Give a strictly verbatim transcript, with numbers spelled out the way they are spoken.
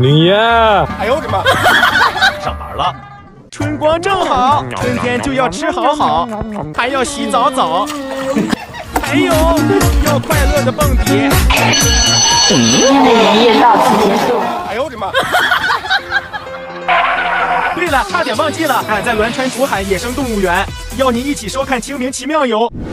林爷， 哎呦我的妈！ 上班了。 春光正好，春天就要吃好好，还要洗澡澡，还有要快乐的蹦迪。 今天的营业到此结束。 哎呦我的妈！对了，差点忘记了，俺在栾川楚海野生动物园，邀您一起收看《清明奇妙游》。